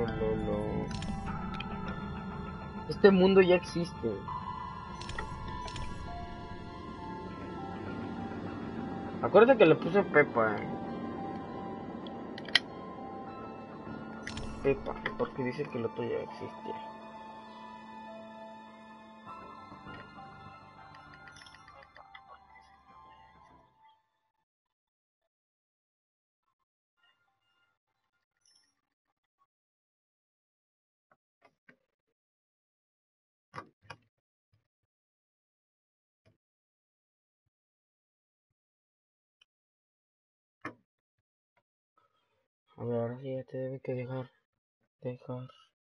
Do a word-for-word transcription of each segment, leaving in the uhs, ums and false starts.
Lolo. Este mundo ya existe. Acuérdate que le puse Pepa. Eh. Pepa, porque dice que el otro ya existe. A ver, ahora sí ya te debe que dejar. Dejar.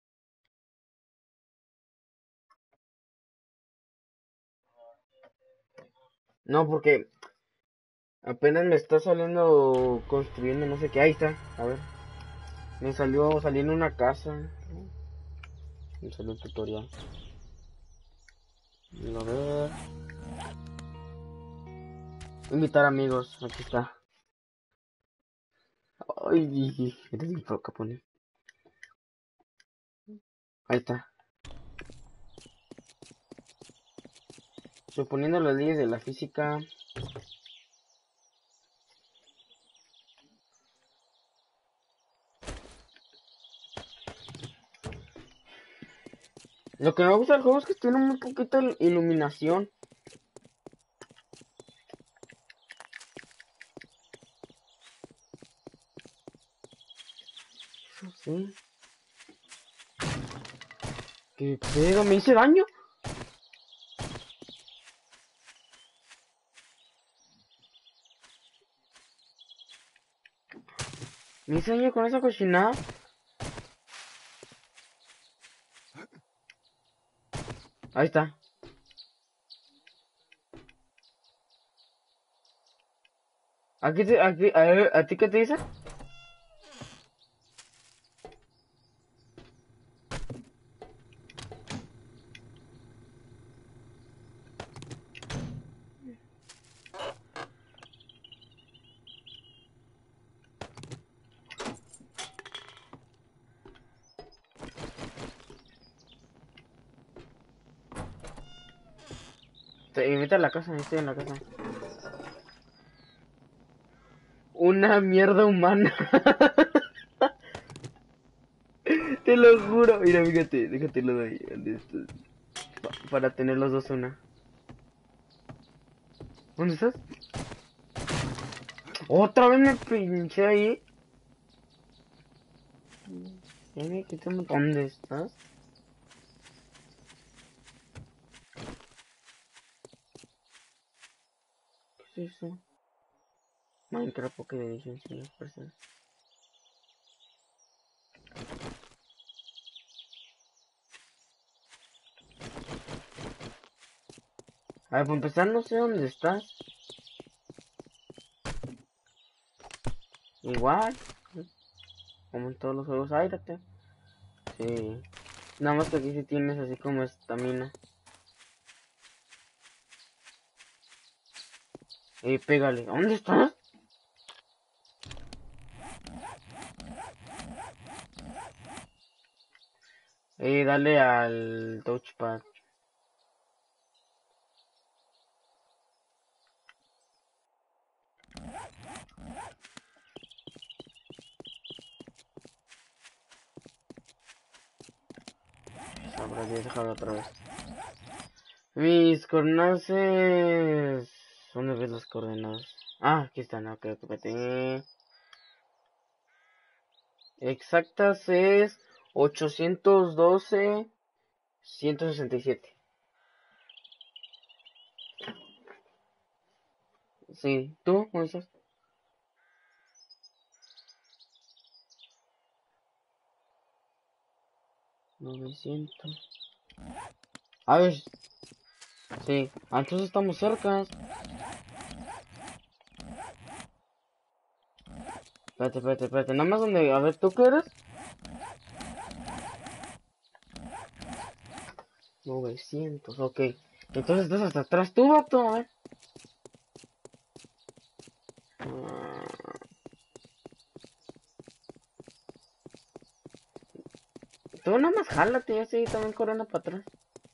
No, porque apenas me está saliendo construyendo no sé qué. Ahí está, a ver. Me salió, salí en una casa. Me salió el tutorial. A ver. Invitar amigos, aquí está. Ay, eres un pro, Capone. Ahí está. Suponiendo las leyes de la física. Lo que me gusta del juego es que tiene muy poquita iluminación. Eso sí. ¿Qué pedo? ¿Me hice daño? ¿Me hice daño con esa cochinada? Ahí está. Aquí te, aquí, a, ver, ¿a ti qué te dice? Te invita a la casa, estoy en la casa. Una mierda humana. Te lo juro. Mira, fíjate, déjate lo de ahí. Pa para tener los dos una. ¿Dónde estás? Otra vez me pinché ahí. Ya me quité un... ¿Dónde estás? ¿Qué es eso? Minecraft Pocket Edition, señor personas. A ver, para empezar no sé dónde estás. Igual. Como en todos los juegos, áirate. Sí. Nada más que aquí sí tienes así como estamina. Eh, pégale. ¿Dónde estás? Eh, dale al touchpad. Habrá que dejarlo otra vez. Mis coordenadas es... ¿Dónde ves las coordenadas? Ah, aquí están, ok, espérate. Exactas es ochocientos doce ciento sesenta y siete. Sí, ¿tú? ¿Cómo estás? novecientos. A ver, sí, ah, entonces estamos cerca. Espérate, espérate, espérate, nada más donde, a ver, ¿tú qué eres? novecientos, ok. Entonces estás hasta atrás tú, vato, a ver. Tú nomás jálate, yo seguí también corriendo para atrás.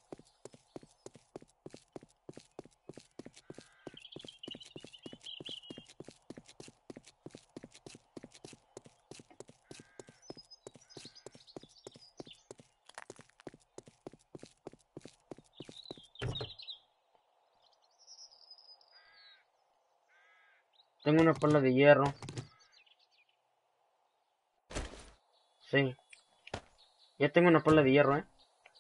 Tengo una pala de hierro. Sí. Ya tengo una pala de hierro, ¿eh?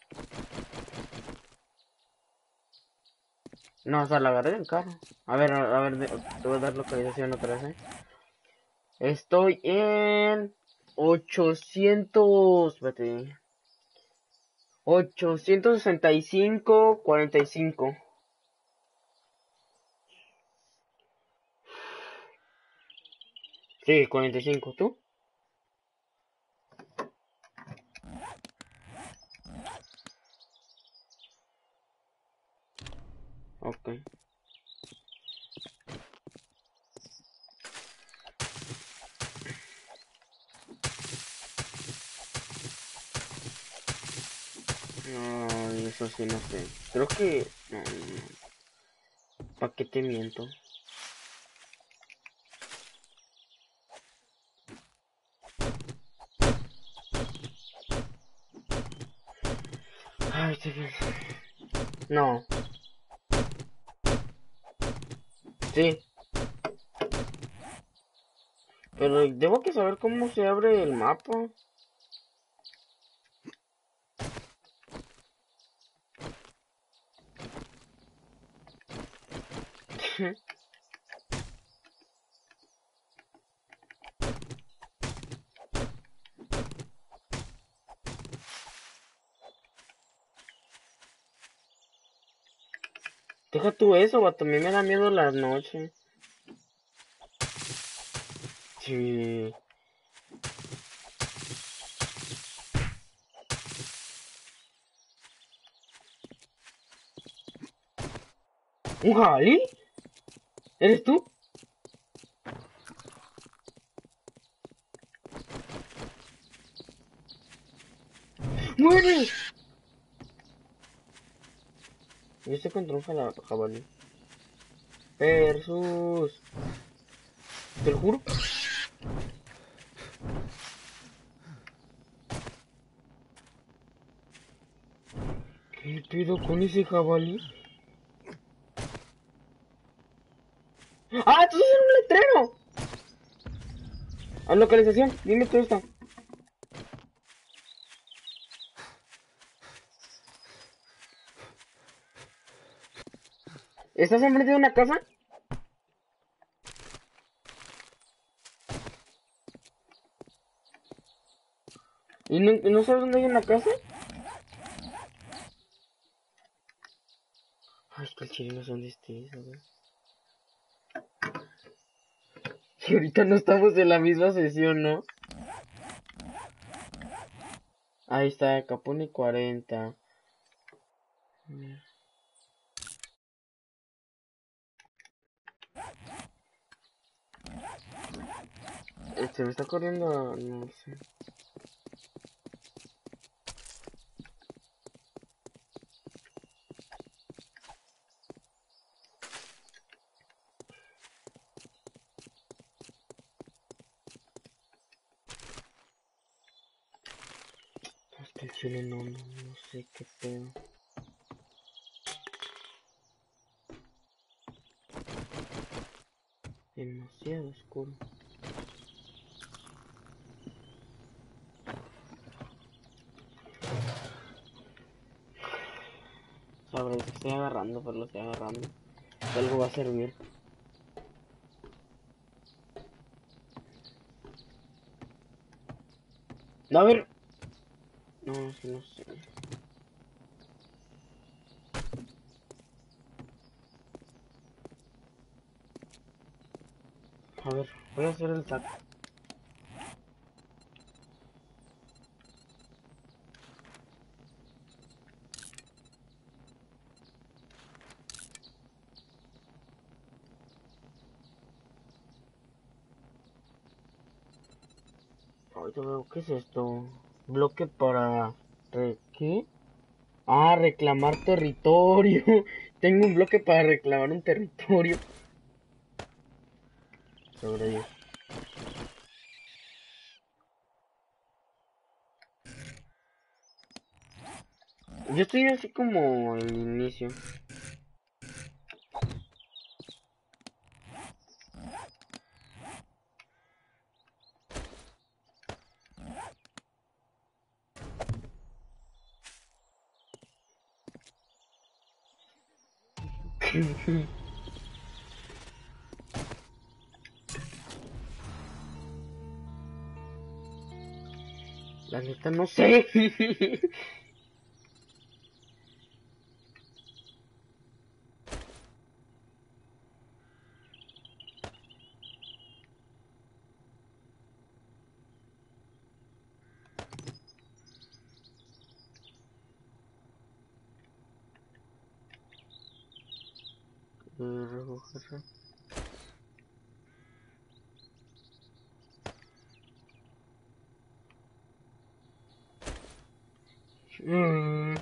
No, o sea, la agarré del carro. A ver, a, a ver, de- te voy a dar localización otra vez, ¿eh? Estoy en ochocientos... Espérate. ochocientos sesenta y cinco, cuarenta y cinco. Sí, cuarenta y cinco. ¿Tú? Ok. No, eso sí no sé. Creo que... No, no, no. ¿Para qué te miento? Ay, sí. No. Sí. Pero debo que saber cómo se abre el mapa. Deja tú eso, vato. A mí me da miedo las noches. Sí. ¿Un jabalí? ¿Eres tú? ¡Muere! Yo estoy contra un jala- jabalí. Versus. Te lo juro. ¿Qué pedo con ese jabalí? ¡Ah! ¡Entonces era un letrero! A localización, dime tú esta. ¿Estás enfrente de una casa? ¿Y no, no sabes dónde hay una casa? Ay, es que el chile no sé dónde estés, a ver. Si ahorita no estamos en la misma sesión, ¿no? Ahí está, Capone cuarenta. Este, me está corriendo, no sé. Hasta el chile no, no, no sé qué pedo. Demasiado oscuro. Sabréis que estoy agarrando, pero lo estoy agarrando. Algo va a servir. A ver. No, es que no sé. A ver, voy a hacer el saco. Ahorita veo, ¿qué es esto? Bloque para... Re... ¿Qué? Ah, reclamar territorio. Tengo un bloque para reclamar un territorio. Sobre ellos. Yo estoy así como el inicio. La neta no sé. Mm.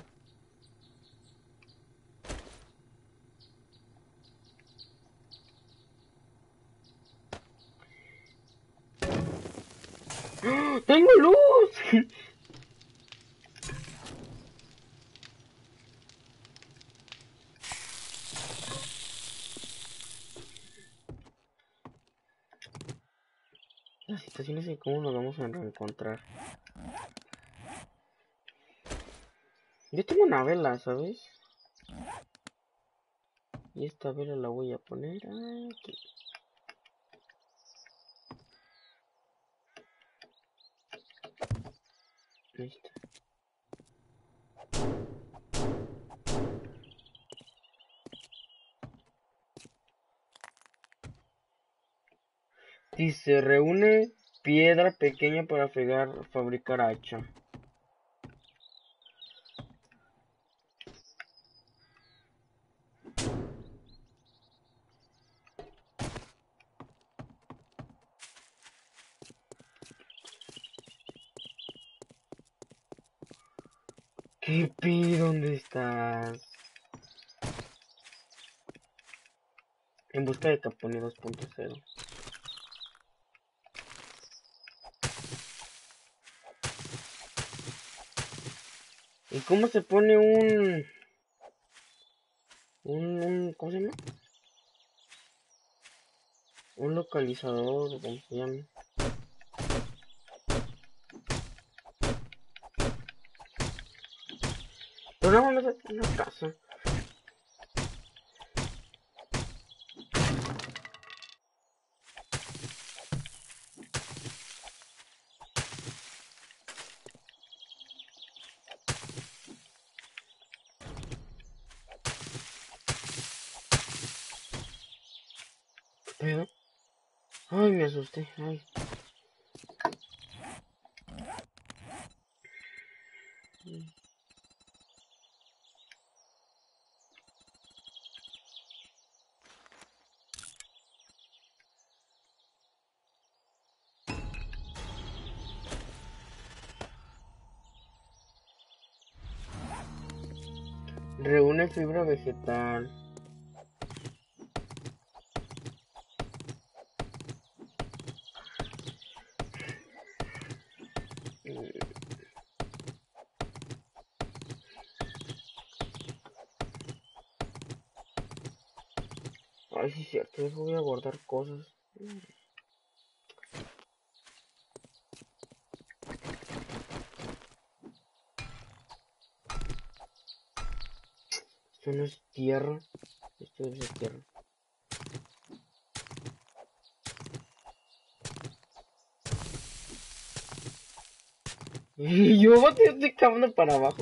¡Ah! ¡Tengo luz! Las situaciones y cómo nos vamos a reencontrar. Yo tengo una vela, ¿sabes? Y esta vela la voy a poner aquí. Listo. Dice, reúne piedra pequeña para fregar, fabricar hacha. ¿Qué pido? ¿Dónde estás? En busca de Capone dos punto cero. ¿Y cómo se pone un... un, un ¿cómo se llama? Un localizador, ¿cómo se llama? Pero no, no es una casa. Pero... Ay, me asusté. Ay. Reúne fibra vegetal. Ay, sí es cierto, eso voy a guardar cosas. Esto no es tierra. Esto debe ser tierra. Y yo estoy cavando para abajo.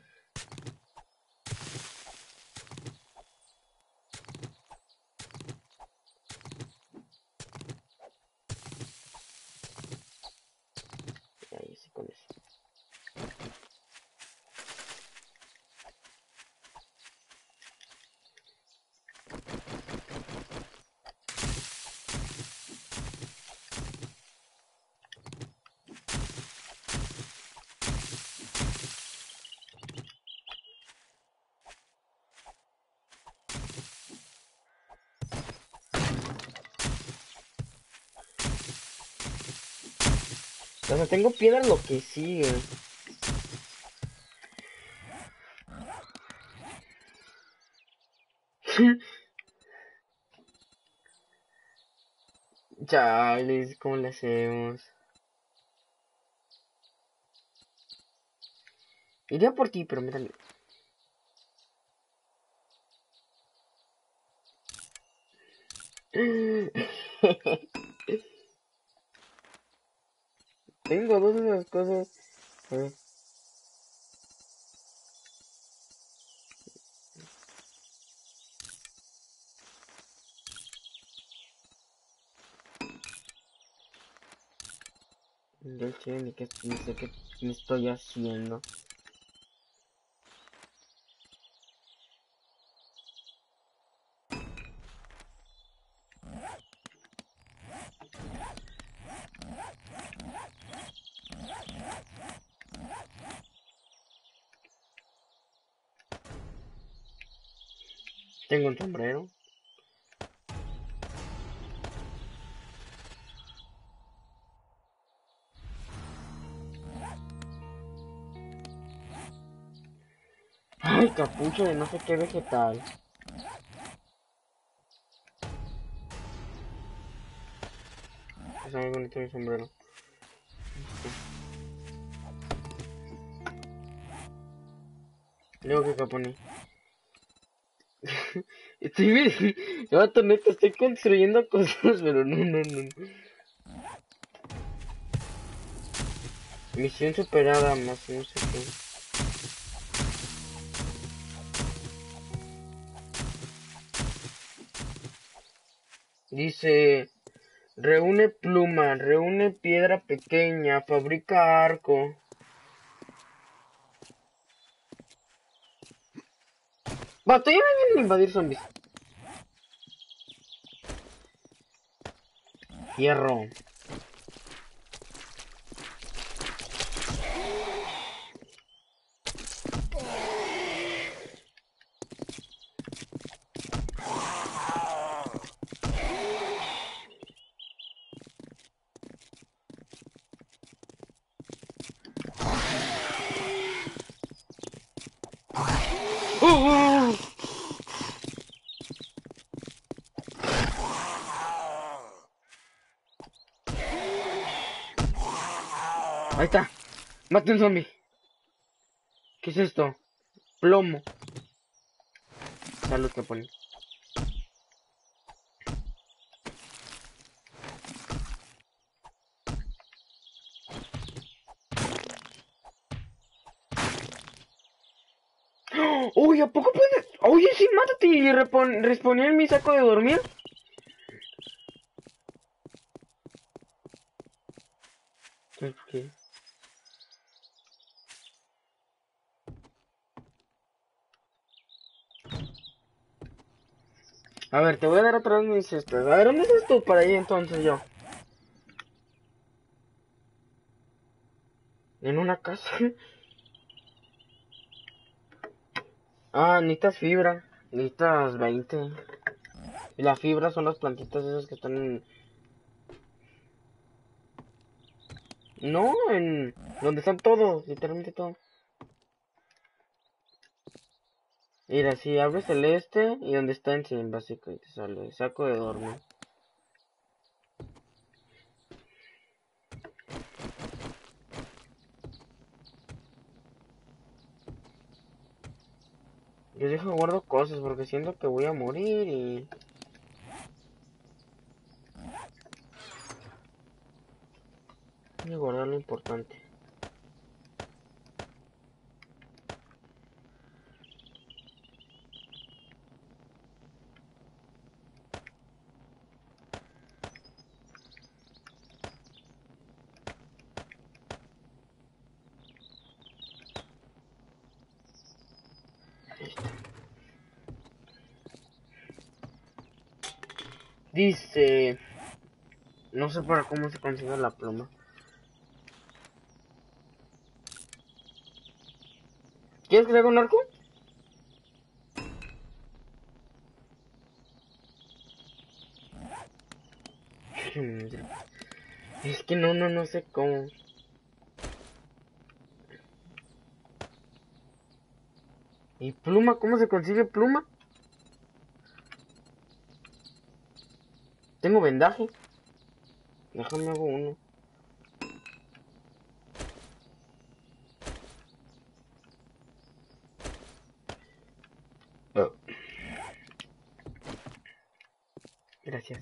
Ahí sí con eso. O sea, tengo piedra lo que sigue. Chales, ¿cómo le hacemos? Iría por ti, pero mírame. Tengo dos de esas cosas. A ver. Yo sé ni qué, ni sé qué me estoy haciendo. Tengo un sombrero. Ay, capucha de no sé qué vegetal. Está muy bonito mi sombrero. Luego que capone. Estoy bien. Vato, neta, estoy construyendo cosas, pero no, no, no. Misión superada, más no sé qué. Dice, reúne pluma, reúne piedra pequeña, fabrica arco. Vato, ya me vienen a invadir zombies. Hierro. ¡Oh! Ahí está. Mate un zombie. ¿Qué es esto? Plomo. Salud que pone. Uy, ¿a poco puedes? Oye, sí, mátate y repon... responer mi saco de dormir. ¿Qué? A ver, te voy a dar otra vez mis cestas. A ver, ¿dónde estás tú para ahí entonces yo? En una casa. Ah, necesitas fibra. Necesitas veinte. Y la fibra son las plantitas esas que están en... No, en... donde están todos, literalmente todo. Mira, si abres el este y donde está en cien, básico, y te sale saco de dormir. Yo dejo guardo cosas porque siento que voy a morir y... Voy a guardar lo importante. Dice... No sé para cómo se consigue la pluma. ¿Quieres que le haga un arco? Es que no, no, no sé cómo. ¿Y pluma? ¿Cómo se consigue pluma? Tengo vendaje. Déjame hago uno. Oh. Gracias.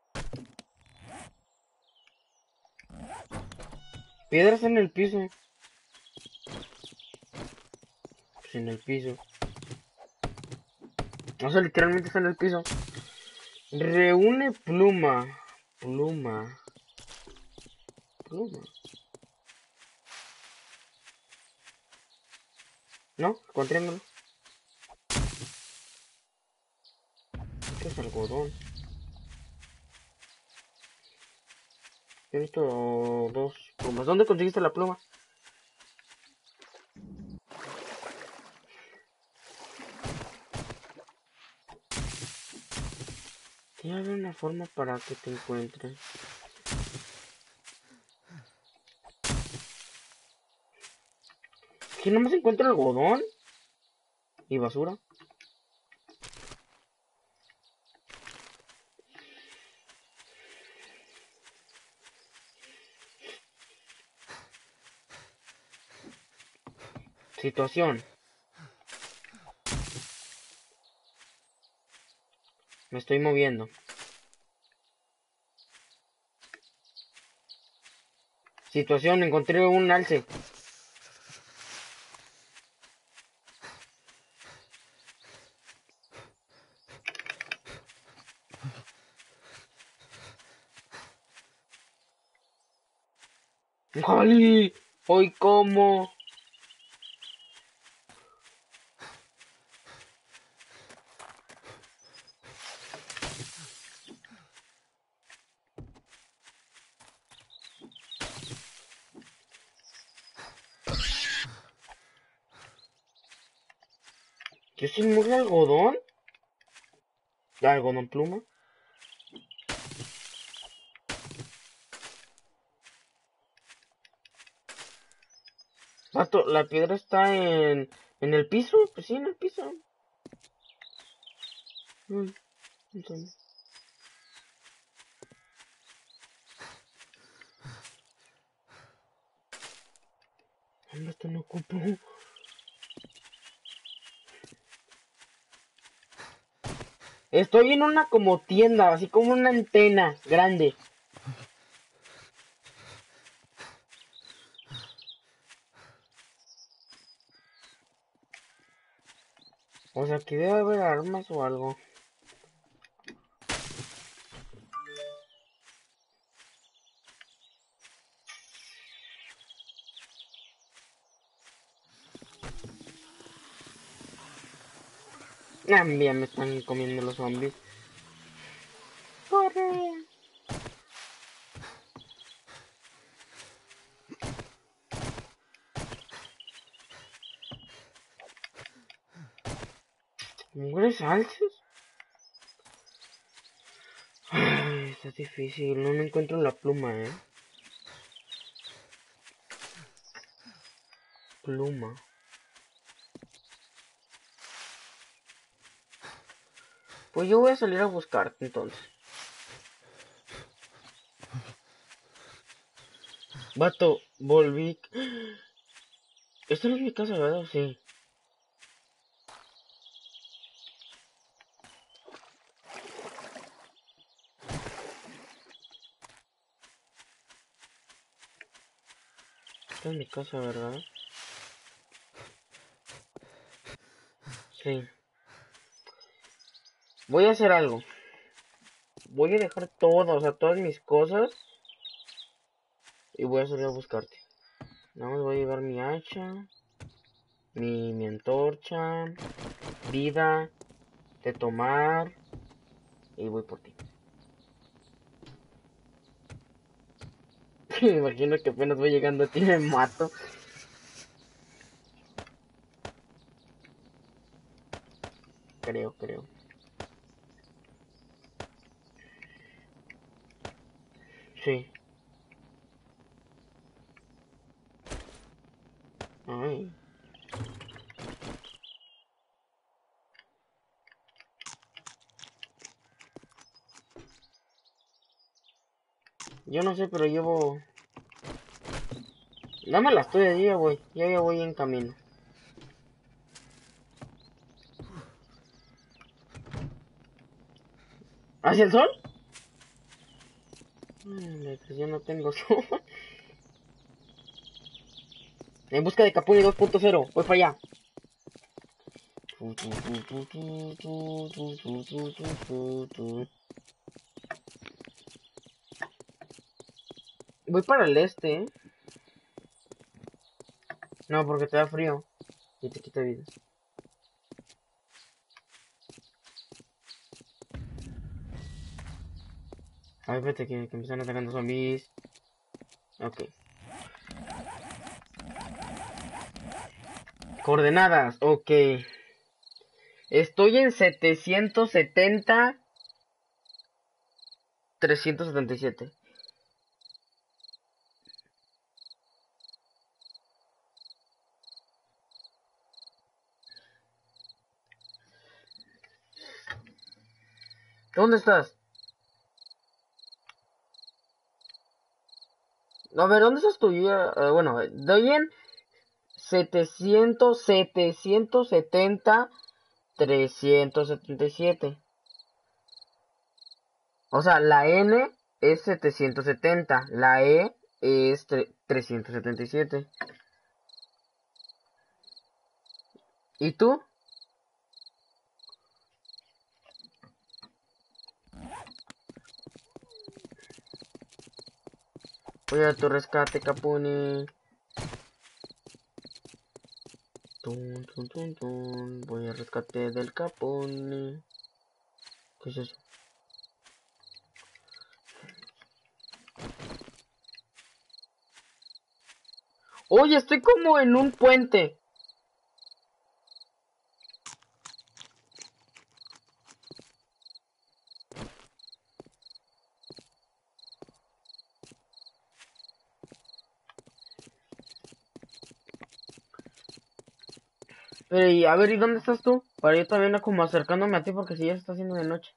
Piedras en el piso. Pues en el piso. O sea, literalmente está en el piso. Reúne pluma. Pluma. Pluma. No, encontrémoslo. ¿Qué es algodón? He visto dos plumas. ¿Dónde conseguiste la pluma? Tiene que haber una forma para que te encuentres. Que no me encuentro algodón y basura. Situación. Me estoy moviendo. Situación, encontré un alce. ¡Jali! ¿Hoy cómo? ¿Yo soy muy algodón? ¿Algodón pluma? Vato, la piedra está en, en el piso. Pues sí, en el piso. Uy, entonces. ¿Dónde está? No ocupo. Estoy en una como tienda, así como una antena grande. O sea, que debe haber armas o algo. Ah, ya me están comiendo los zombies. ¡Corre! ¿Mugres alces? Ay, está difícil. No, no encuentro la pluma, eh. Pluma. Pues yo voy a salir a buscarte entonces. Vato, volví. Esta no es mi casa, ¿verdad? Sí. Esta es mi casa, ¿verdad? Sí. Voy a hacer algo. Voy a dejar todo, o sea, todas mis cosas. Y voy a salir a buscarte. Nada más voy a llevar mi hacha. Mi, mi antorcha. Vida. De tomar. Y voy por ti. Me imagino que apenas voy llegando a ti me mato. Creo, creo. Sí. Ay. Yo no sé, pero llevo... No me la estoy, ya voy. Ya ya voy en camino. ¿Hacia el sol? Ay, pues yo no tengo sol. En busca de Capuni dos punto cero. Voy para allá. Voy para el este, ¿eh? No, porque te da frío. Y te quita vida. Ay, espérate que, que me están atacando zombies. Ok. Coordenadas, ok. Estoy en setecientos setenta, trescientos setenta y siete. ¿Dónde estás? A ver, ¿dónde estás tú? Yo, eh, bueno, doy en setecientos, setecientos setenta, trescientos setenta y siete. O sea, la N es setecientos setenta, la E es trescientos setenta y siete. ¿Y tú? Voy a tu rescate, Capuni. Tun, tun, tun, tun. Voy al rescate del Capuni. ¿Qué es eso? Oye, estoy como en un puente. Pero, y, a ver, ¿y dónde estás tú? Para yo también como acercándome a ti porque si ya se está haciendo de noche.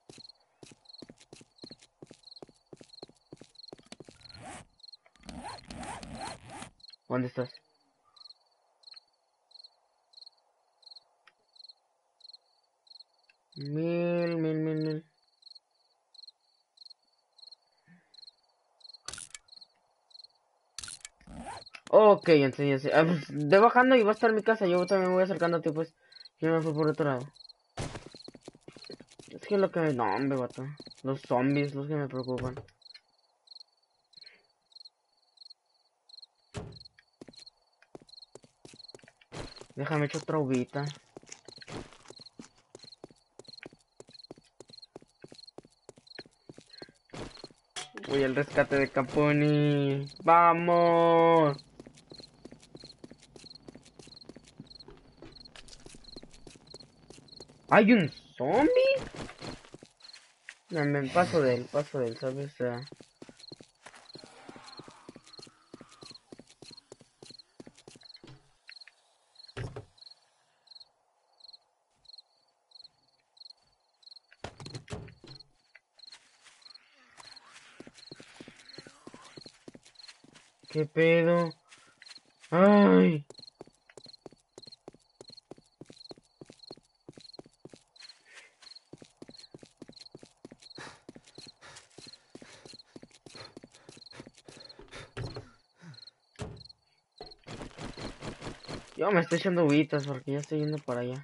¿Dónde estás? Mil, mil, mil, mil. Ok, entonces, ah, pues, de bajando y va a estar mi casa. Yo también me voy acercando a ti, pues. Yo me fui por otro lado. Es que lo que me... No, hombre, vato. Los zombies, los que me preocupan. Déjame echar otra uvita. Voy al rescate de Caponi. ¡Vamos! ¿Hay un zombie? No, me paso de él, paso de él, ¿sabes? O sea, ¿qué pedo? ¡Ay! Yo me estoy echando uvitas porque ya estoy yendo para allá.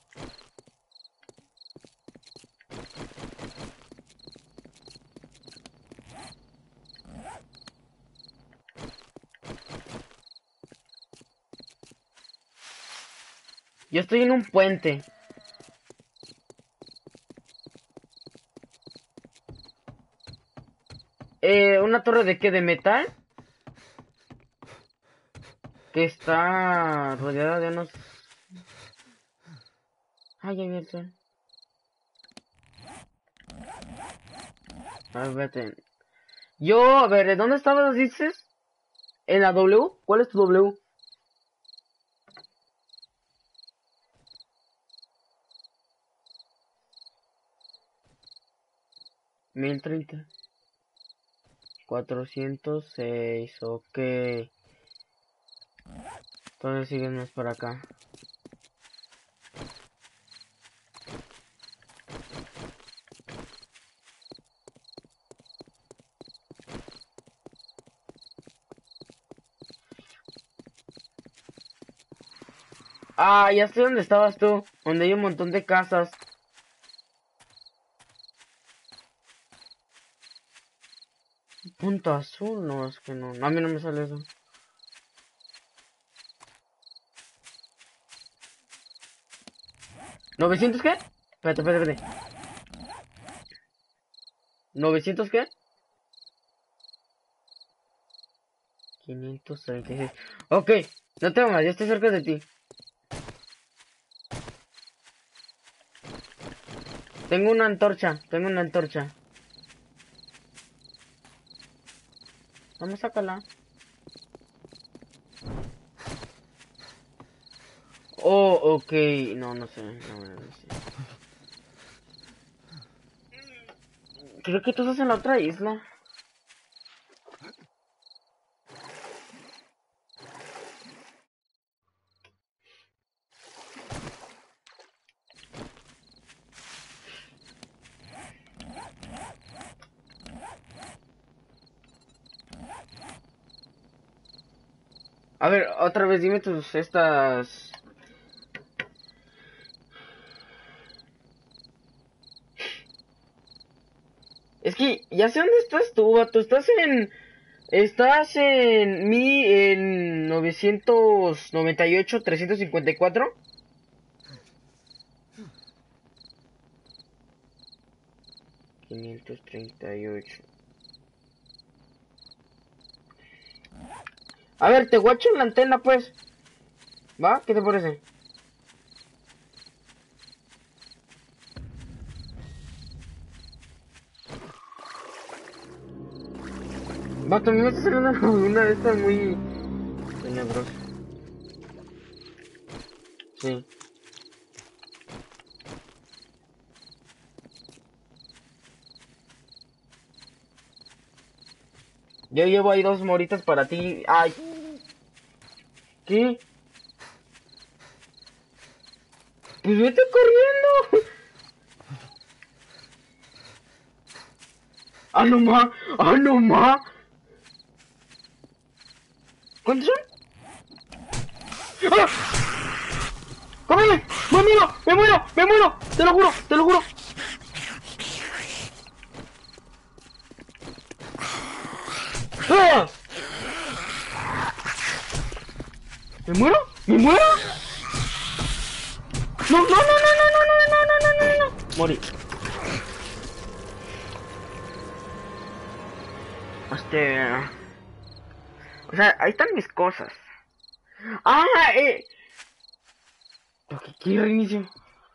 Yo estoy en un puente. Eh, ¿una torre de qué? ¿De metal? Que está rodeada de unos... Ay, ya vi el sol. A ver, vete. Yo, a ver, ¿dónde estabas, dices? ¿En la W? ¿Cuál es tu W? mil treinta. cuatrocientos seis, ok. Entonces síguenos por acá. Ah, ya sé dónde estabas tú, donde hay un montón de casas. Punto azul, no, es que no, a mí no me sale eso. ¿novecientos qué? Espérate, espérate, espérate. ¿novecientos qué? quinientos treinta y seis. Ok, no tengo más, ya estoy cerca de ti. Tengo una antorcha, tengo una antorcha. Vamos, sácala. Oh, ok, no, no sé, no, no sé. Creo que tú estás en la otra isla. A ver, otra vez dime tus estas. Es que ya sé dónde estás tú, vato. Estás en. Estás en mi en novecientos noventa y ocho trescientos cincuenta y cuatro. quinientos treinta y ocho. A ver, te guacho en la antena, pues. ¿Va? ¿Qué te parece? Vato, a mí me está saliendo una, una de estas muy tenebrosa. Sí. Yo llevo ahí dos moritas para ti. Ay. ¿Qué? Pues vete corriendo. Ah, no ma. Ah, no ma. ¿Cuántos son? ¡Ah! ¡Córrele! ¡Me muero! ¡Me muero! ¡Me muero! ¡Te lo juro! ¡Te lo juro! ¡Ah! ¿Me muero? ¿Me muero? ¡No, no, no, no, no, no, no, no, no, no, no, no! Morí. Este... O sea, ahí están mis cosas. ¡Ah! Eh... ¿Por qué quiero reinicio?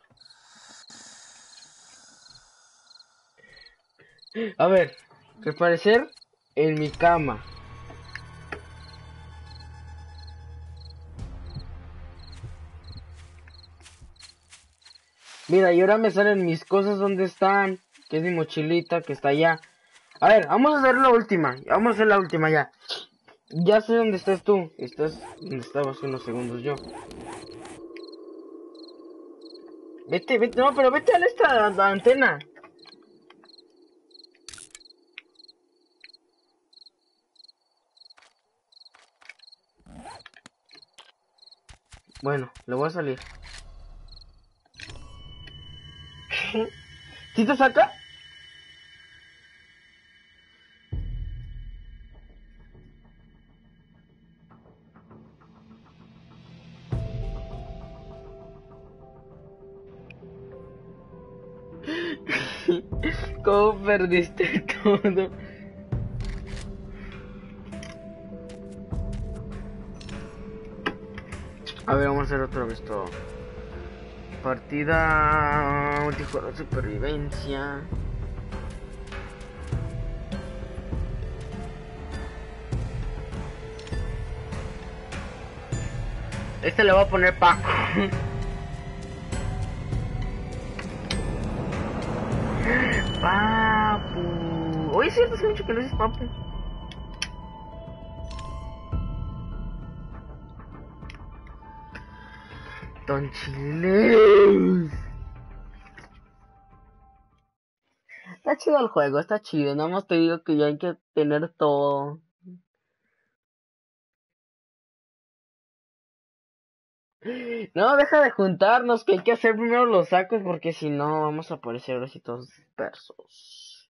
A ver, al parecer en mi cama. Mira, y ahora me salen mis cosas donde están, que es mi mochilita que está allá. A ver, vamos a hacer la última, vamos a hacer la última ya. Ya sé dónde estás tú, estás donde estaba hace unos segundos yo. Vete, vete, no, pero vete a esta a la antena. Bueno, le voy a salir. ¿Sí te saca? ¿Cómo perdiste todo? A ver, vamos a hacer otra vez todo. Partida multijugador de supervivencia. Este le voy a poner Paco. Papu. Oye, es cierto, hace mucho que no dices Papu. Don Chile. Está chido el juego, está chido. Nada más te digo que ya hay que tener todo. No, deja de juntarnos, que hay que hacer primero los sacos porque si no vamos a aparecer así todos dispersos.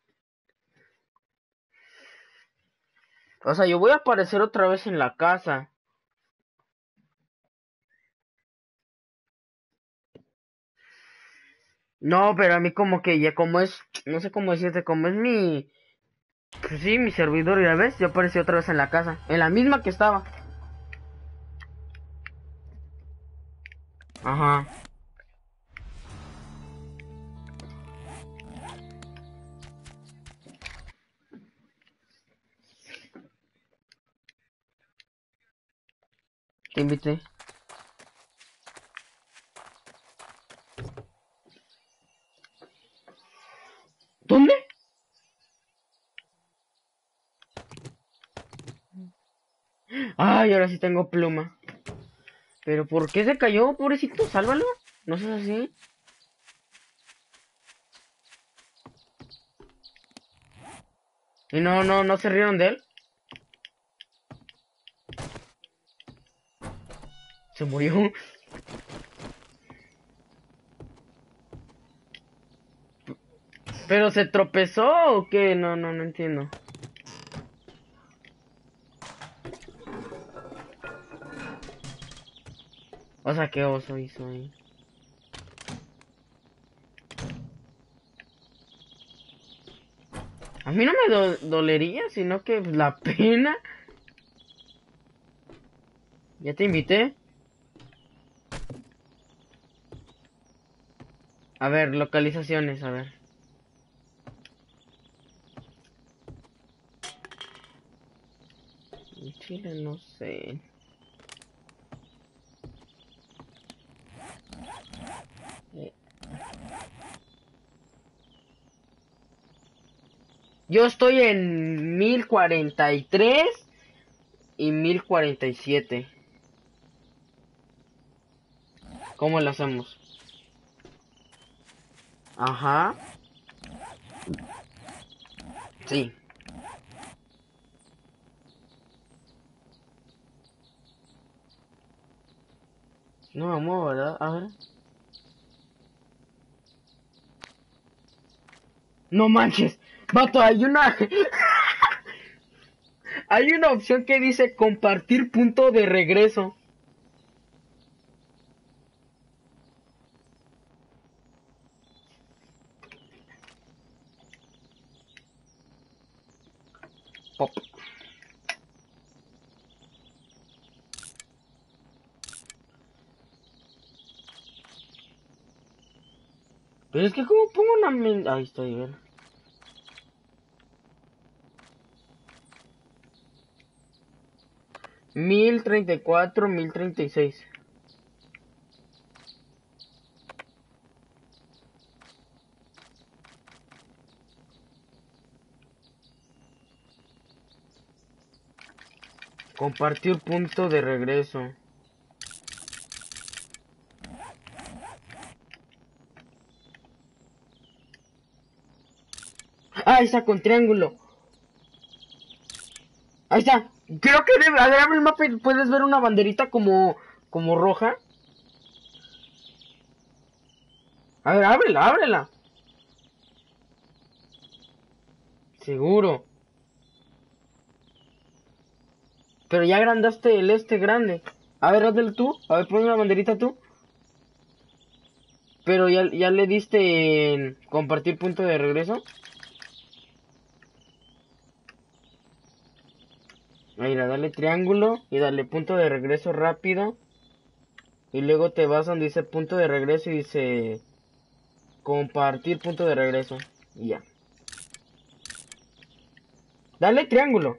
O sea, yo voy a aparecer otra vez en la casa. No, pero a mí como que ya como es, no sé cómo decirte, como es mi, pues sí, mi servidor, ya ves, yo aparecí otra vez en la casa, en la misma que estaba. Ajá. Te invité. ¿Dónde? Ay, ahora sí tengo pluma. Pero ¿por qué se cayó, pobrecito? Sálvalo. No seas así. Y no, no, no se rieron de él. Se murió. ¿Pero se tropezó o qué? No, no, no entiendo. O sea, ¿qué oso hizo ahí? A mí no me do dolería, sino que la pena. Ya te invité. A ver, localizaciones, a ver. En Chile no sé. Eh, Yo estoy en mil cuarenta y tres y mil cuarenta y siete. ¿Cómo lo hacemos? Ajá. Sí. No vamos, ¿verdad? A ver. No manches. Vato, hay una... hay una opción que dice compartir punto de regreso. Pop. Pero es que como pongo una... men- Ahí estoy, ver. Mil treinta y cuatro, mil treinta y seis. Compartir punto de regreso. Ah, ahí está, con triángulo. Ahí está. Creo que debe, a ver, abre el mapa y puedes ver una banderita como, como roja. A ver, ábrela, ábrela. Seguro. Pero ya agrandaste el este grande. A ver, hazlo tú. A ver, pon una banderita tú. Pero ya, ya le diste en compartir punto de regreso. Ahí, dale triángulo y dale punto de regreso rápido. Y luego te vas donde dice punto de regreso y dice compartir punto de regreso. Y ya. Dale triángulo.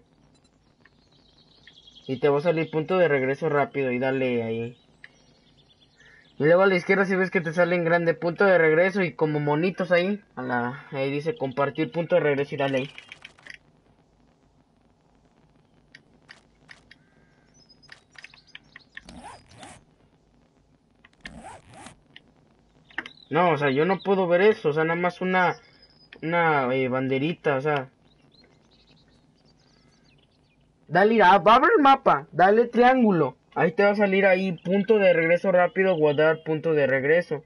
Y te va a salir punto de regreso rápido y dale ahí. Y luego a la izquierda si ves que te sale en grande punto de regreso y como monitos ahí. A la, ahí dice compartir punto de regreso y dale ahí. No, o sea, yo no puedo ver eso, o sea, nada más una, una eh, banderita, o sea. Dale, a- abre el mapa, dale triángulo. Ahí te va a salir ahí, punto de regreso rápido, guardar punto de regreso.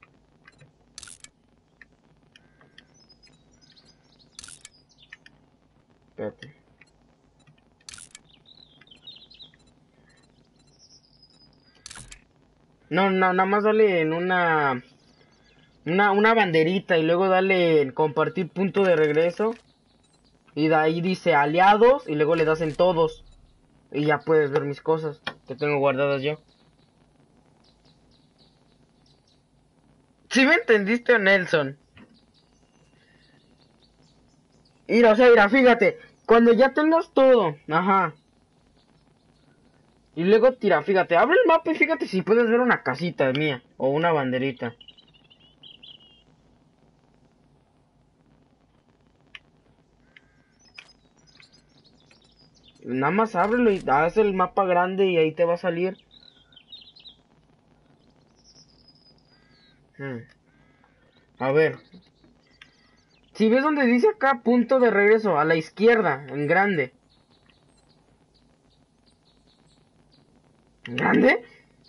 Espérate. No, no, nada más dale en una, una, una banderita y luego dale en compartir punto de regreso. Y de ahí dice aliados y luego le das en todos. Y ya puedes ver mis cosas que tengo guardadas yo. ¿Sí me entendiste, Nelson? Mira, o sea, mira, fíjate. Cuando ya tengas todo, ajá. Y luego tira, fíjate, abre el mapa y fíjate si puedes ver una casita mía o una banderita. Nada más ábrelo y haz el mapa grande y ahí te va a salir. Hmm. A ver. Si ves donde dice acá punto de regreso, a la izquierda, en grande. ¿En grande?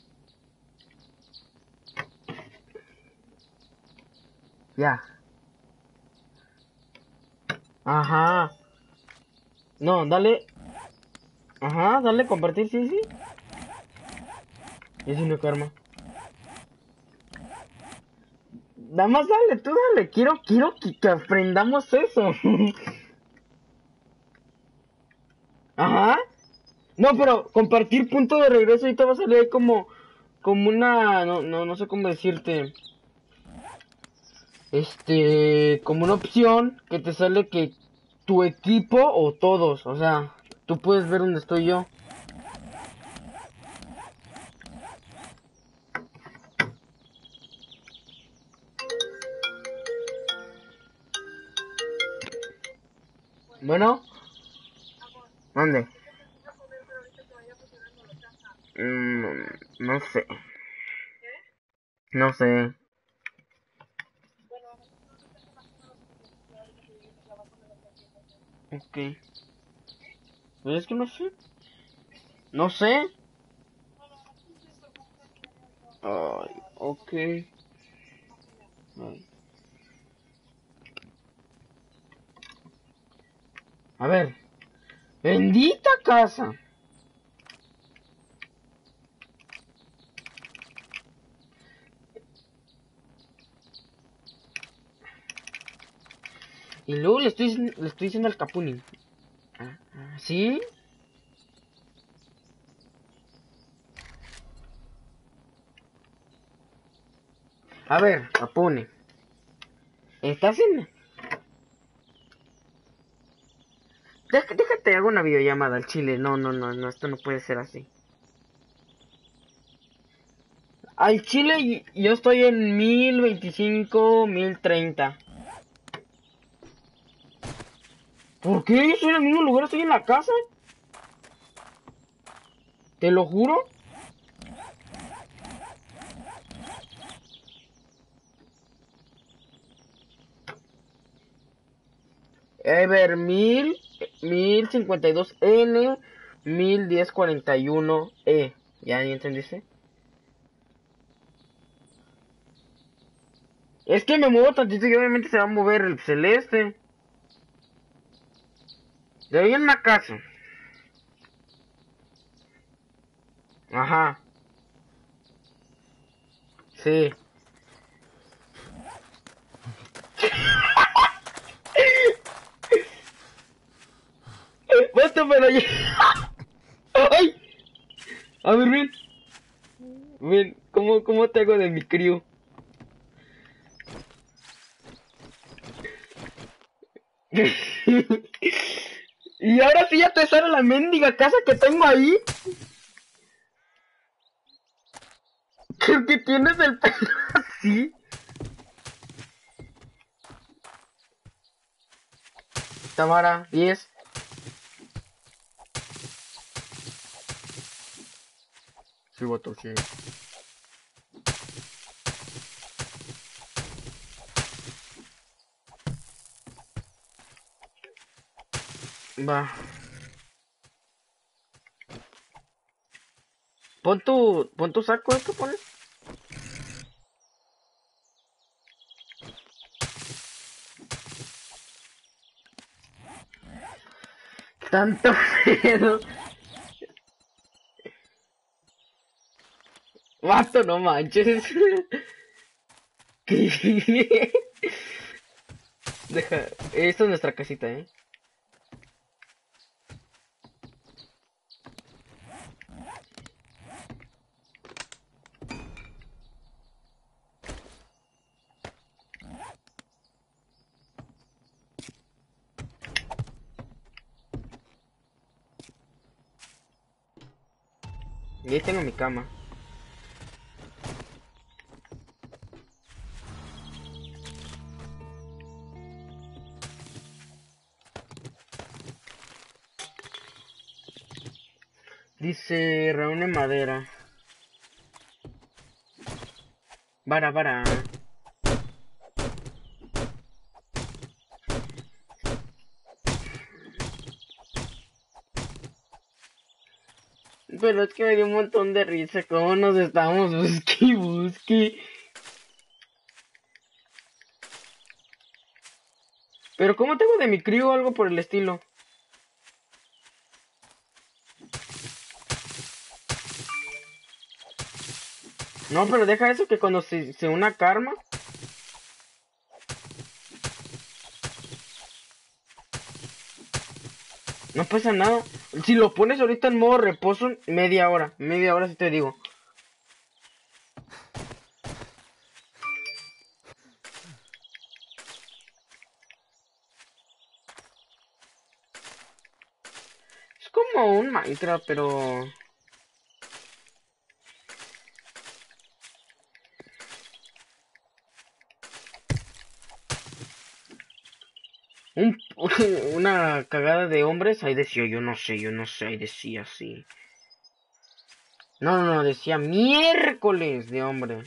Ya. Ajá. No, dale. Ajá, dale compartir, sí, sí. Y si no karma. Nada más dale, tú dale. Quiero, quiero que, que aprendamos eso. Ajá. No, pero compartir punto de regreso y te va a salir ahí como, como una, no, no, no sé cómo decirte, este, como una opción que te sale que tu equipo o todos, o sea, tú puedes ver dónde estoy yo. Bueno, ¿dónde? Mm, no sé, no sé. Ok, pues es que no sé, no sé. Ay, ok. Ay. A ver, bendita casa. Y luego le estoy, le estoy diciendo al Capuni. Ah, ah, ¿sí? A ver, Capuni. ¿Estás en...? Déjate, déjate, hago una videollamada al chile. No, no, no, no, esto no puede ser así. Al chile y- yo estoy en mil veinticinco, mil treinta. ¿Por qué? Yo estoy en el mismo lugar, estoy en la casa. Te lo juro. Ever mil, mil cincuenta y dos N, mil diez cuarenta y uno E. ¿Ya, ya entendiste? Es que me muevo tantito y obviamente se va a mover el celeste. De ahí en la casa. Ajá. Sí. Basta para allá. ¡Ay! A ver, ven. Ven, ¿cómo, cómo te hago de mi crío? Y ahora sí ya te sale la mendiga casa que tengo ahí. Que, que tienes el pelo así. Tamara, diez. Sí, voto, sí. Va. Pon tu, pon tu saco, ¿esto pones? Tanto miedo. Vato, no manches. ¿Qué? Deja, esta es nuestra casita, ¿eh? Y ahí tengo mi cama. Dice, reúne madera. Vara, vara. Pero es que me dio un montón de risa cómo nos estábamos busqui busqui. Pero ¿cómo tengo de mi crío o algo por el estilo? No, pero deja eso que cuando se, se una karma. No pasa nada. Si lo pones ahorita en modo reposo, media hora. Media hora si te digo. Es como un Minecraft, pero... Un, una cagada de hombres. Ahí decía, yo no sé, yo no sé. Ahí decía así. No, no, no, decía miércoles de hombre.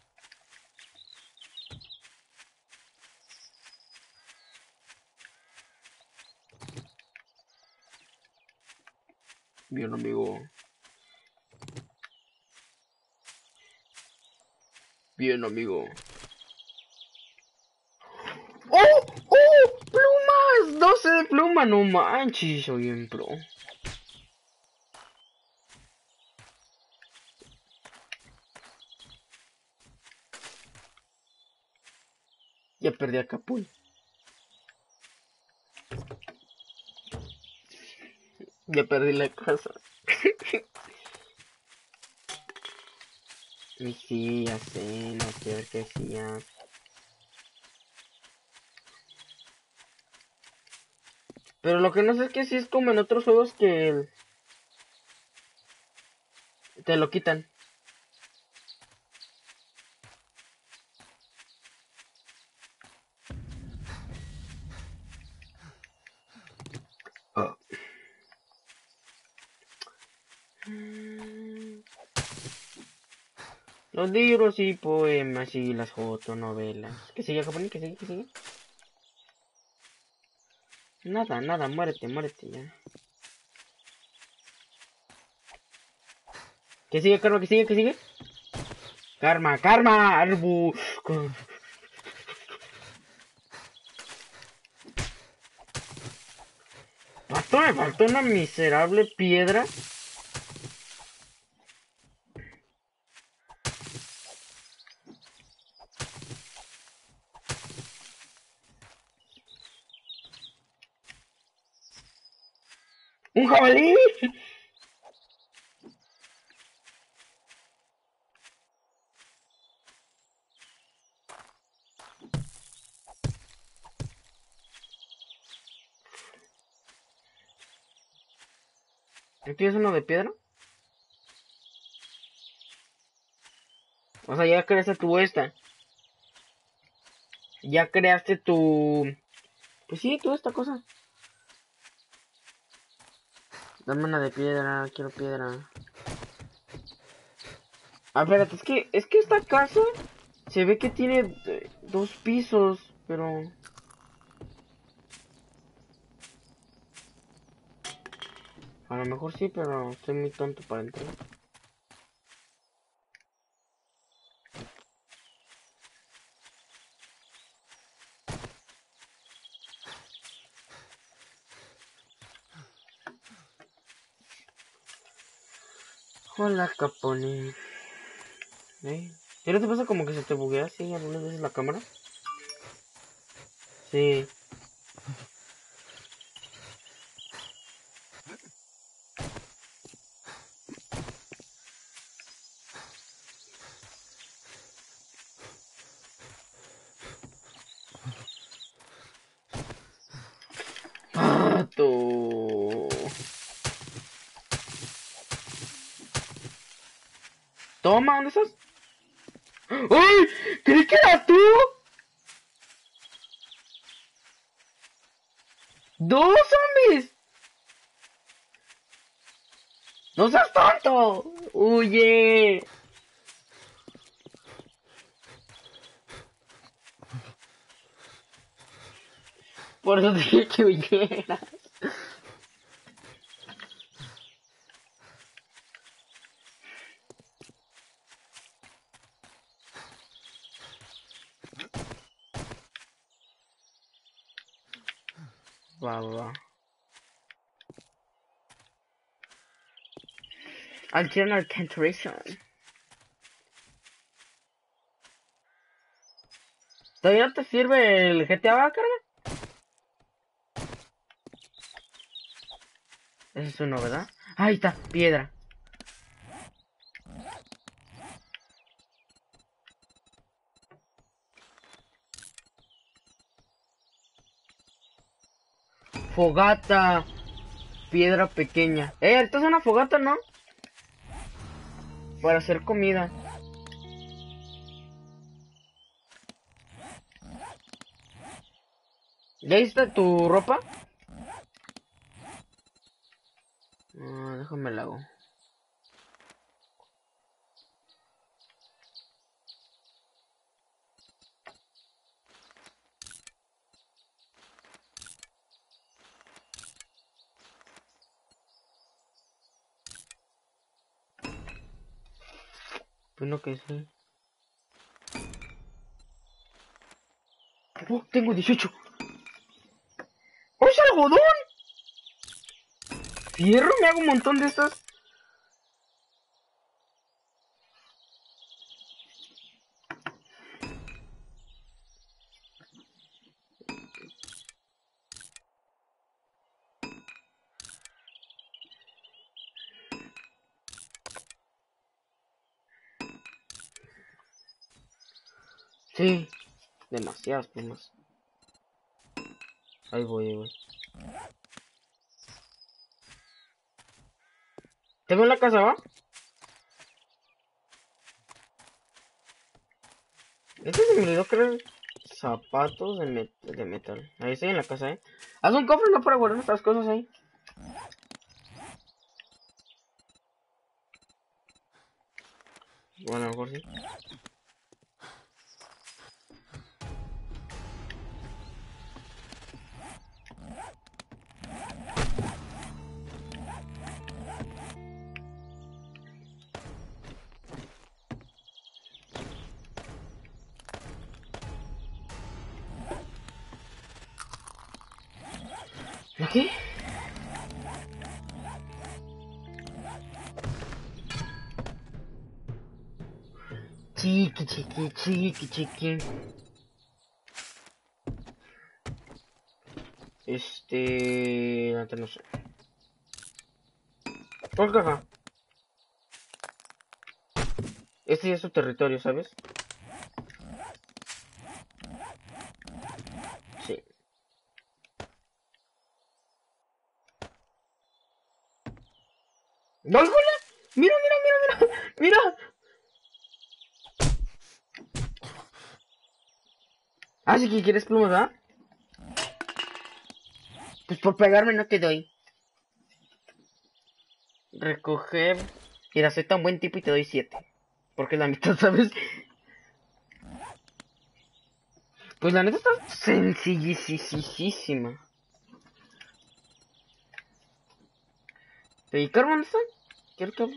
Bien, amigo. Bien, amigo. ¡Oh! ¡Oh! ¡Plumas! doce de pluma, no manches, soy bien pro. Ya perdí a Capul. Ya perdí la casa. Y sí, ya sé, no quiero ver qué decía. Pero lo que no sé es que si es como en otros juegos que te lo quitan. Ah. Los libros y poemas y las fotonovelas. ¿Qué sigue, japonés? ¿Qué sigue? ¿Qué sigue? Nada, nada, muérete, muérete ya. ¿Qué sigue, Karma? ¿Qué sigue? ¿Qué sigue? Karma, Karma, Arbu. Pato, me faltó una miserable piedra. ¡Un jabalí! ¿Tienes uno de piedra? O sea, ya creaste tu esta. Ya creaste tu... Pues sí, toda esta cosa. Dame una de piedra, quiero piedra. Ah, espérate, es que, es que esta casa se ve que tiene eh, dos pisos, pero... A lo mejor sí, pero estoy muy tonto para entrar. Hola, Capone. ¿Eh? ¿Y no te pasa como que se te buguea así algunas veces la cámara? Sí. ¡Pato! Toma, ¿dónde estás? ¡Ay! ¿Creí que era tú? ¡Dos zombies! ¡No seas tonto! ¡Huye! Por eso dije que huyera. Va, va, va. Alternate Cantation. ¿Todavía no te sirve el G T A, carga? Ese es uno, ¿verdad? Ahí está, piedra. Fogata. Piedra pequeña. Eh, esto es una fogata, ¿no? Para hacer comida. ¿Ya hiciste tu ropa? Ah, déjame la hago. Pues no que sí. Oh, tengo dieciocho. ¡Oh, es algodón! Fierro, me hago un montón de estas. Sí, demasiadas plumas. Ahí voy, ahí voy. ¿Te veo en la casa, va? Este se me olvidó creer zapatos de, met de metal. Ahí estoy en la casa, eh. Haz un cofre, no, para guardar nuestras cosas ahí. Bueno, a lo mejor sí. ¿Qué? Chiqui, chiqui, chiqui, chiqui. Este... Antes no sé. ¿Por qué acá? Este ya es su territorio, ¿sabes? Sí. ¡No, hola! ¡Mira, mira, mira, mira! ¡Mira! Ah, sí que quieres plumas, ¿ah? Pues por pegarme no te doy. Recoger. Mira, soy tan buen tipo y te doy siete. Porque la mitad, ¿sabes? Pues la neta está sencillisísima. ¿Y Karma dónde está? Quiero que hable.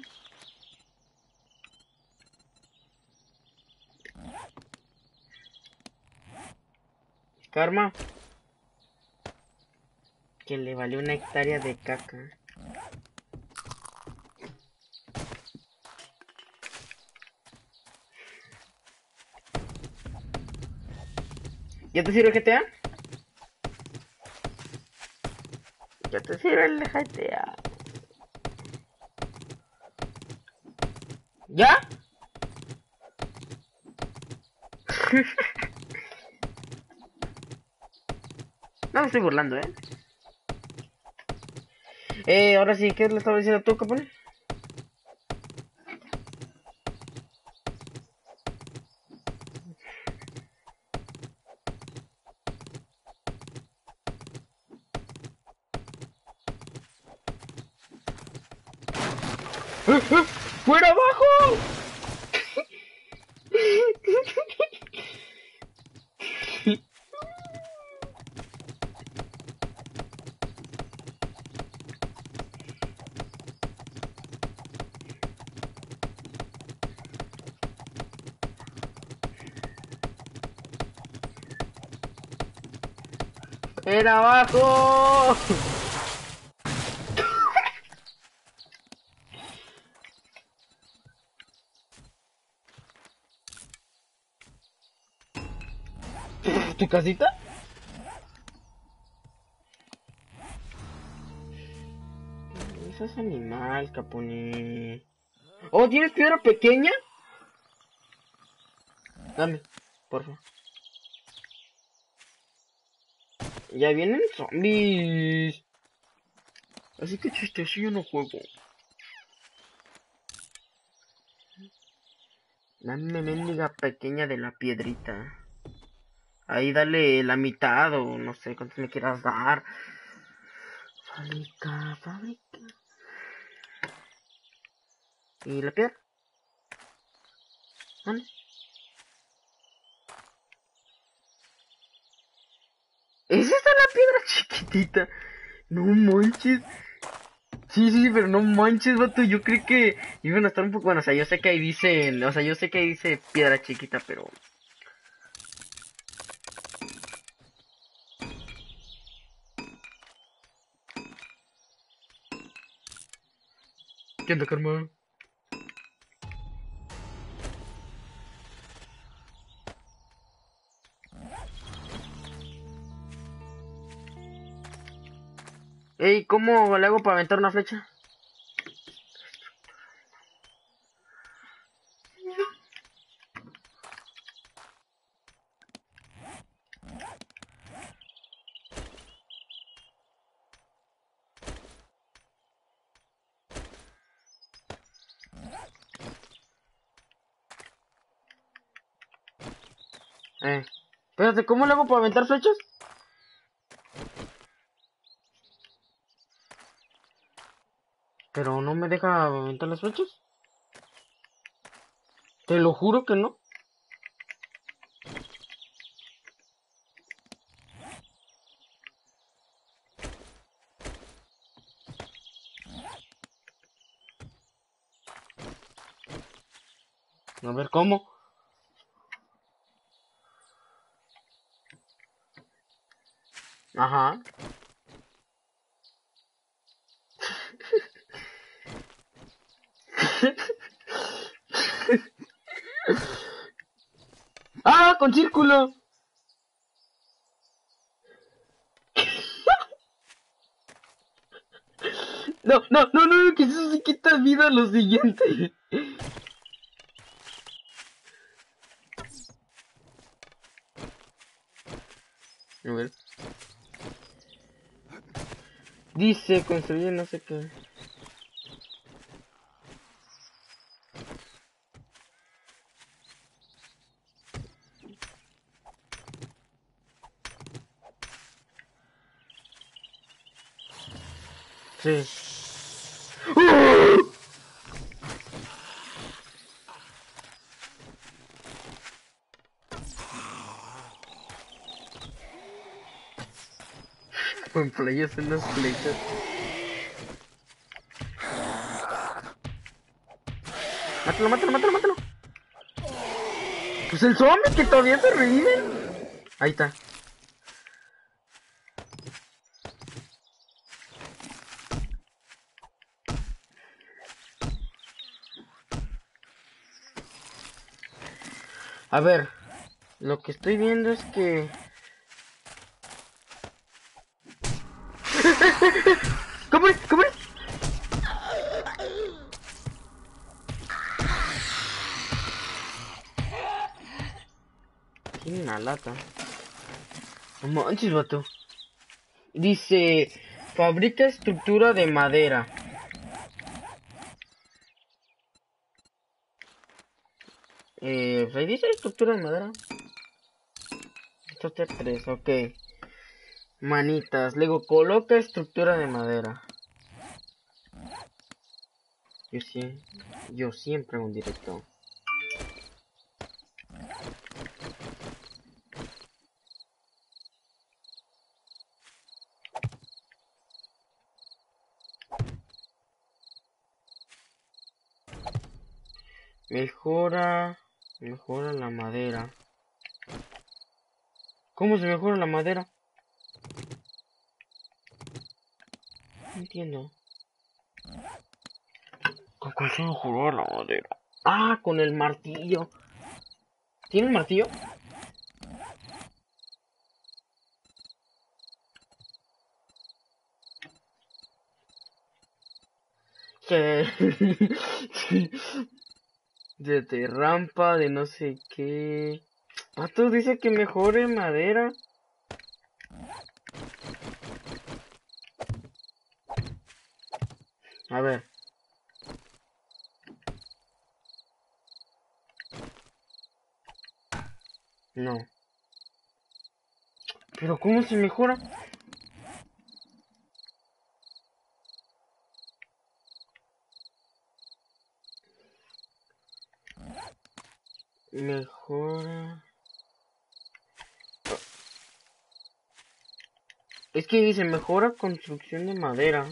Karma. Que le valió una hectárea de caca. ¿Ya te sirve el G T A? Ya te sirve el G T A. ¿Ya? No me estoy burlando, ¿eh? Eh, ahora sí, ¿qué le estaba diciendo tú, Capone? ¡Fuera abajo! ¡Fuera abajo! ¿Tu casita? Eso es animal, Capone. Oh, ¿tienes piedra pequeña? Dame, por favor. Ya vienen zombies. Así que chiste, así yo no juego. Dame mendiga pequeña de la piedrita. Ahí dale la mitad o no sé cuánto me quieras dar. Fábrica, fábrica. ¿Y la piedra? ¿Dónde? ¿Es esta la piedra chiquitita? No manches. Sí, sí, pero no manches, vato. Yo creí que iban a estar un poco... Bueno, o sea, yo sé que ahí dicen... O sea, yo sé que ahí dice piedra chiquita, pero... ¿Qué onda, Karma? Ey, ¿cómo le hago para aventar una flecha? Eh, espérate, ¿cómo le hago para aventar flechas? Pero no me deja aventar las flechas. Te lo juro que no. A ver, ¿cómo? Ajá. ¡Ah, con círculo! No, no, no, no, que eso sí quita vida a lo siguiente. A ver. Dice construir no sé qué. Sí. ¡Uh! Con playas en las flechas. Mátalo, mátalo, mátalo, mátalo. Pues el zombie que todavía se revive. Ahí está. A ver, lo que estoy viendo es que... ¿Cómo es? ¿Cómo es? Tiene una lata. No manches, vato. Dice... Fabrica estructura de madera. Eh, ¿ahí dice estructura de madera? Esto está tres, ok. Manitas. Luego coloca estructura de madera. Yo sí. Yo siempre hago un directo. Mejora. Mejora la madera. ¿Cómo se mejora la madera? No entiendo. ¿Con cuál se mejora la madera? Ah, con el martillo. ¿Tiene el martillo? Que... de, de rampa, de no sé qué. Pato dice que mejore madera. A ver. No. ¿Pero cómo se mejora? Mejora... Es que dice mejora construcción de madera.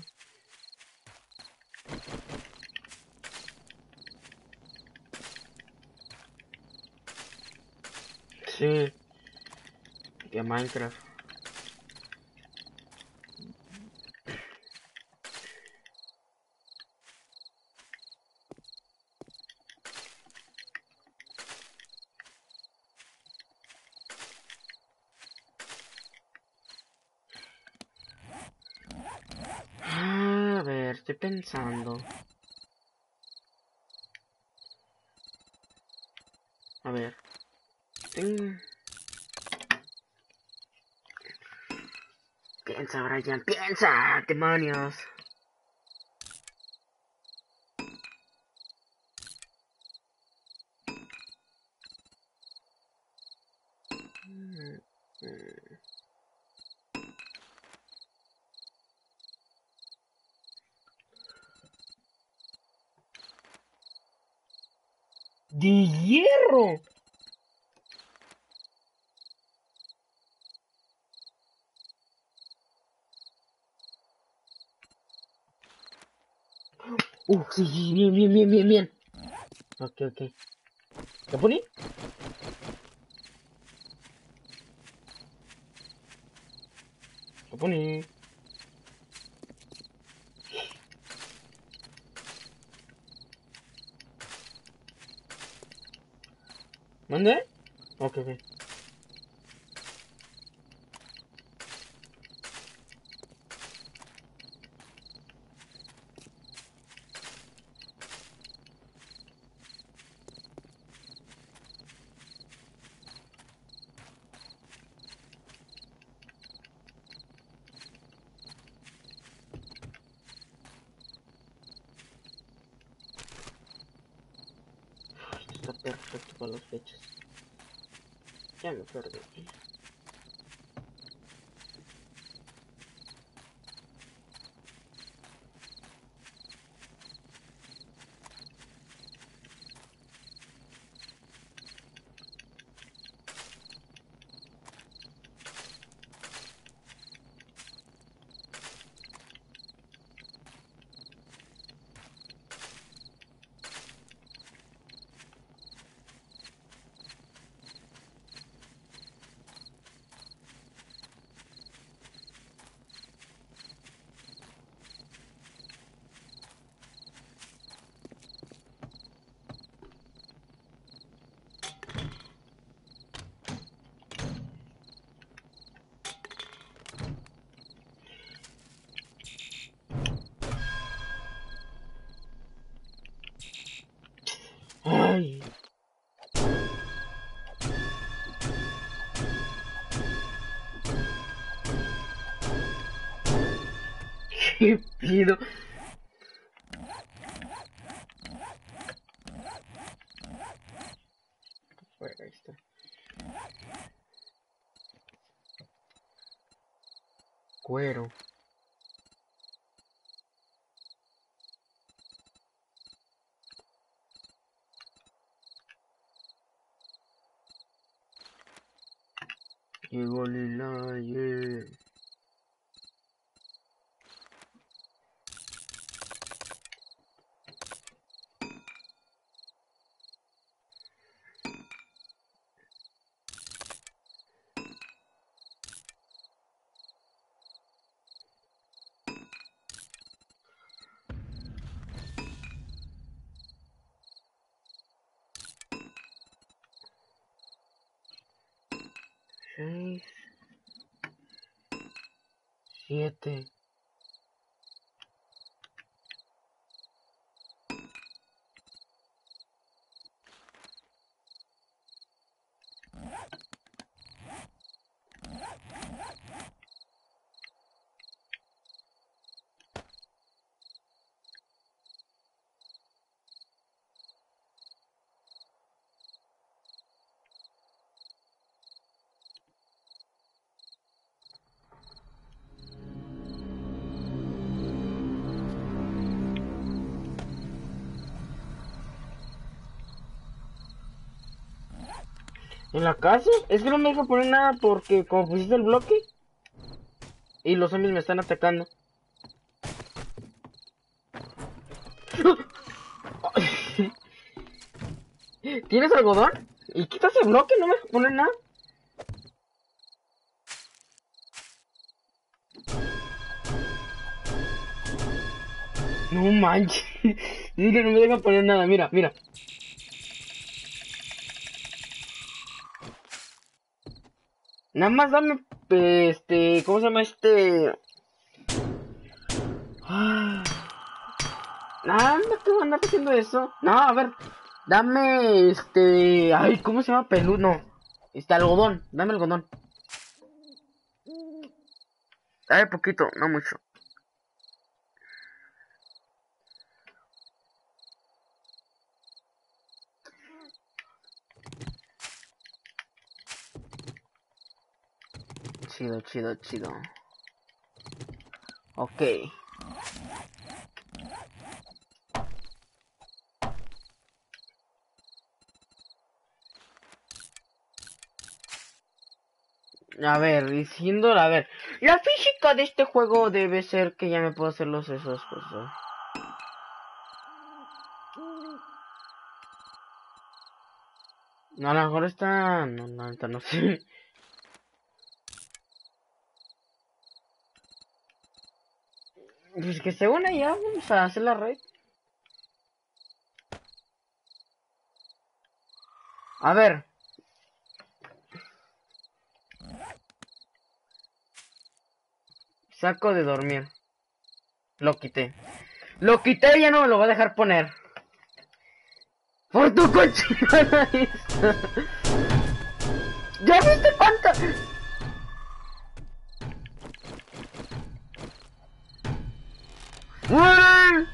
Sí. De Minecraft. A ver, estoy pensando. A ver. Tengo... Piensa, Brian, piensa, demonios. ¡De hierro! Uh, sí, sí, bien, bien, bien, bien, bien. Ok, ok. ¿Lo poní? Lo poní. ¿Dónde? Ok, ok. Esto está perfecto para las fechas. Ya me perdí. ¿Qué pido? Bueno, ahí está. Cuero. Llegó Lila, yeah. Seis. Siete. ¿En la casa? Es que no me deja poner nada porque como pusiste el bloque y los zombies me están atacando. ¿Tienes algodón? ¿Y quitas el bloque? No me deja poner nada. No manches. Mira, no me deja poner nada. Mira, mira. Nada más dame, este, ¿cómo se llama este? Ah, no, no te voy a andar haciendo eso. No, a ver, dame, este, ay, ¿cómo se llama? Peludo, no. Este, algodón, dame algodón. Dame poquito, no mucho. Chido, chido, chido. Ok. A ver, diciendo, a ver, la física de este juego debe ser que ya me puedo hacer los esos cosas. No, a lo mejor está, no, no, no, no sé. Pues que se una ya, vamos a hacer la red. A ver. Saco de dormir. Lo quité. Lo quité y ya no me lo voy a dejar poner. Por tu cochina. ¿Ya viste cuánta? ¡Mueren!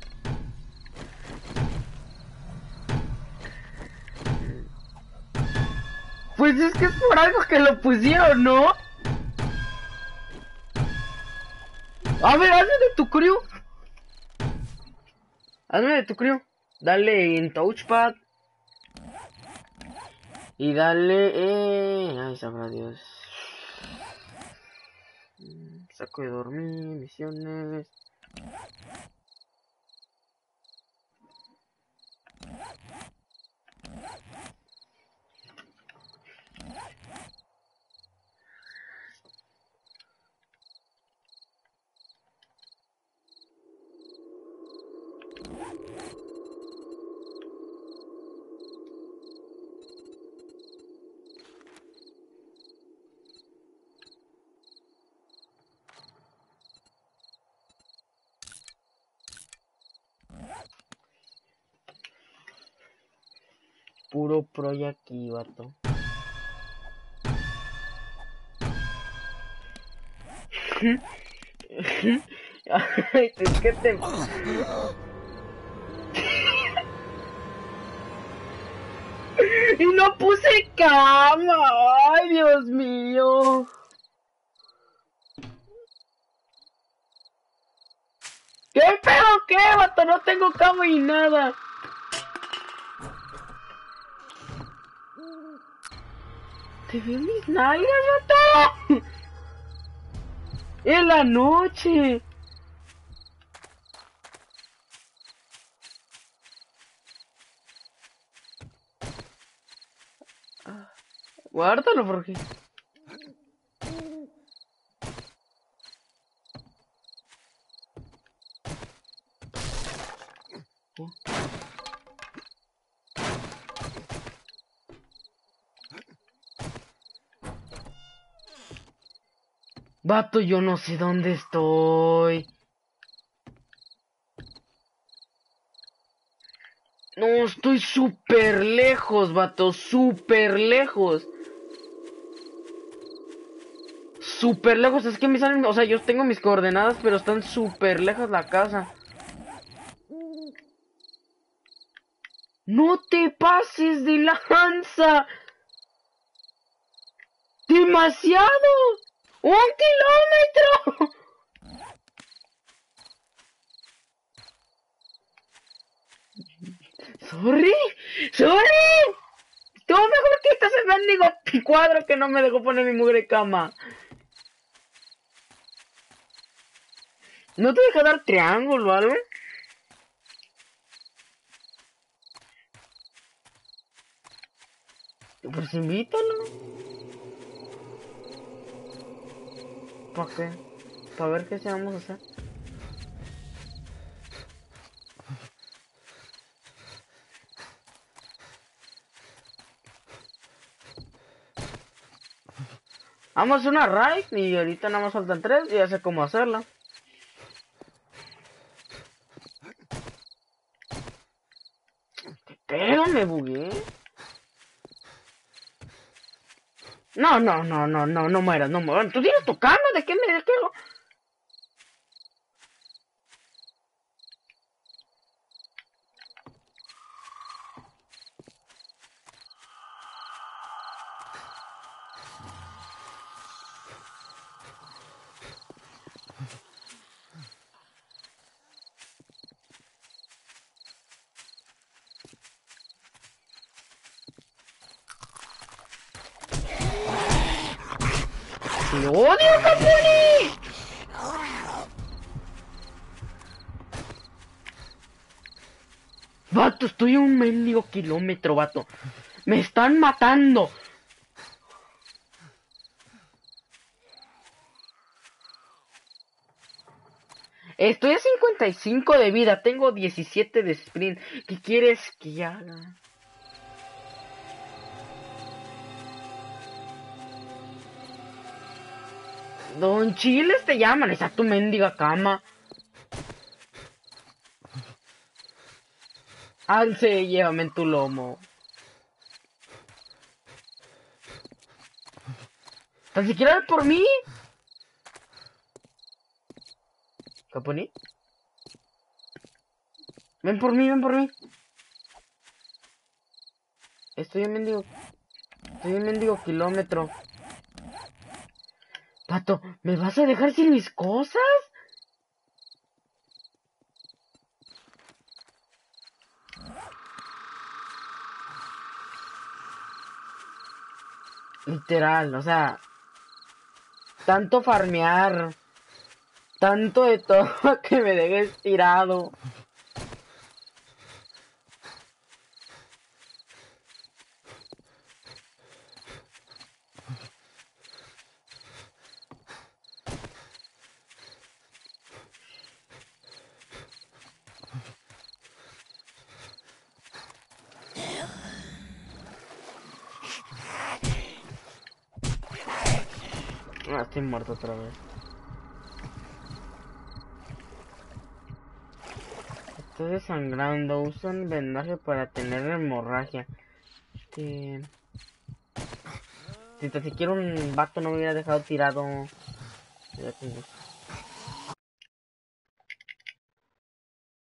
Pues es que es por algo que lo pusieron, ¿no? A ver, hazme de tu crew. Hazme de tu crew. Dale en touchpad. Y dale... Eh... Ay, sabrá Dios. Saco de dormir, misiones. Puro pro y aquí, vato. Ay, es que te... Y no puse cama. Ay, Dios mío. ¿Qué pedo qué, vato? No tengo cama y nada. ¿Te veo mis nalgas, vato? En la noche. Guárdalo porque... Vato, yo no sé dónde estoy. No, estoy súper lejos, vato, súper lejos. Súper lejos, es que me salen, o sea, yo tengo mis coordenadas, pero están súper lejos la casa. No te pases de lanza. ¡Demasiado! ¡Un kilómetro! ¡Sorry! ¡Sorry! Estuvo mejor que este ese mendigo cuadro que no me dejó poner mi mugre cama. ¿No te deja dar triángulo o algo? Pues invítalo. ¿Para qué? Para ver qué se vamos a hacer. Vamos a hacer una raid y ahorita nada más faltan tres y ya sé cómo hacerla. Pero me bugué. No, no, no, no, no, no mueras, no mueras. Tú tienes tu cama, ¿de qué me desquego? ¡Te odio, Capuni! Vato, estoy a un mendigo kilómetro, vato. Me están matando. Estoy a cincuenta y cinco de vida, tengo diecisiete de sprint. ¿Qué quieres que haga? Don Chiles te llaman, esa tu mendiga cama. Alce, llévame en tu lomo. ¿Tan siquiera ven por mí? ¿Caponi? Ven por mí, ven por mí. Estoy en mendigo. Estoy en mendigo kilómetro. Pato, ¿me vas a dejar sin mis cosas? Literal, o sea, tanto farmear, tanto de todo que me dejes tirado. Ah, estoy muerto otra vez. Estoy desangrando. Usan vendaje para tener hemorragia. Este... Si te siquiera un vato no me hubiera dejado tirado. Ya tengo.